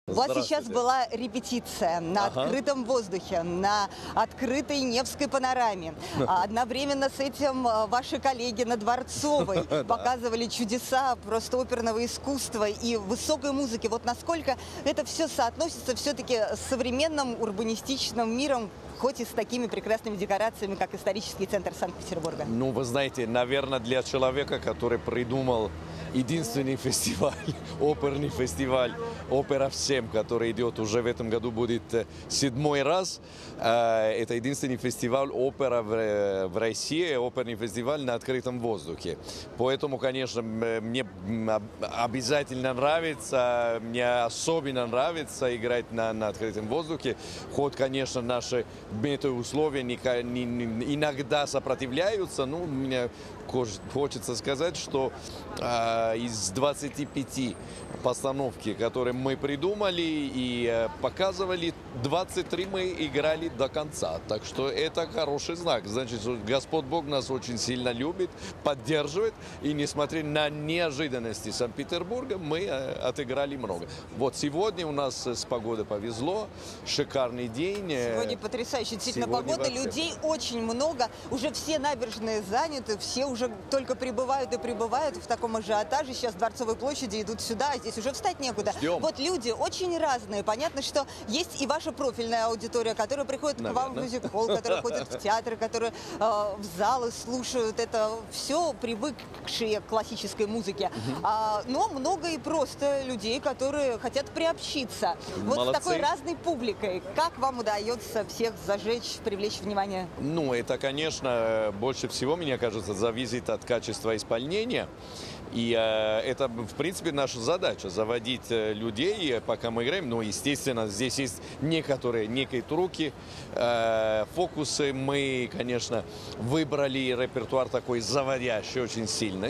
У вас сейчас Здравствуйте. была репетиция на открытом воздухе, на открытой Невской панораме. А одновременно с этим ваши коллеги на Дворцовой показывали чудеса просто оперного искусства и высокой музыки. Вот насколько это все соотносится все-таки с современным урбанистичным миром, хоть и с такими прекрасными декорациями, как исторический центр Санкт-Петербурга? Ну, вы знаете, наверное, для человека, который придумал единственный фестиваль, оперный фестиваль «Опера всем», который идет уже в этом году, будет 7-й раз. Это единственный фестиваль опера в России, оперный фестиваль на открытом воздухе. Поэтому, конечно, мне обязательно нравится, мне особенно нравится играть на открытом воздухе. Хоть, конечно, наши метеоусловия иногда сопротивляются, но мне хочется сказать, что из 25 постановки, которые мы придумали и показывали, 23 мы играли до конца. Так что это хороший знак. Значит, Господь Бог нас очень сильно любит, поддерживает. И несмотря на неожиданности Санкт-Петербурга, мы отыграли много. Вот сегодня у нас с погодой повезло. Шикарный день. Сегодня потрясающе. Действительно, погода, людей очень много. Уже все набережные заняты, все уже только прибывают и прибывают в таком ажиотаже. Сейчас с Дворцовой площади идут сюда, а здесь уже встать некуда. Ждем. Вот люди очень разные. Понятно, что есть и ваша профильная аудитория, которая приходит к вам в мюзик-холл, которая ходит в театры, которые в залы слушают. Это все привыкшие к классической музыке. Но много и просто людей, которые хотят приобщиться. Вот Молодцы. с такой разной публикой. Как вам удается всех зажечь, привлечь внимание? Ну, это, конечно, больше всего, мне кажется, зависит от качества исполнения. И это, в принципе, наша задача – заводить людей, пока мы играем. Но, естественно, здесь есть некие трюки, фокусы. Мы, конечно, выбрали репертуар такой заводящий, очень сильный.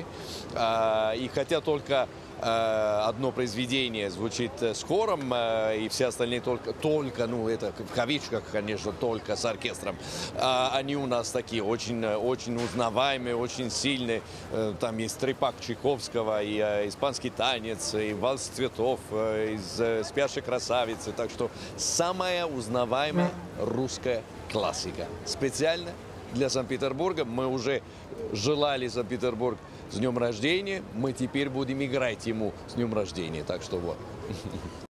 И хотя только одно произведение звучит с хором, и все остальные только, ну это в кавичках, конечно, только с оркестром. Они у нас такие очень узнаваемые, очень сильные. Там есть трепак Чайковского, и испанский танец, и вальс цветов, из «Спящей красавицы». Так что самая узнаваемая русская классика. Специально для Санкт-Петербурга мы уже желали Санкт-Петербург с днем рождения, мы теперь будем играть ему с днем рождения. Так что вот.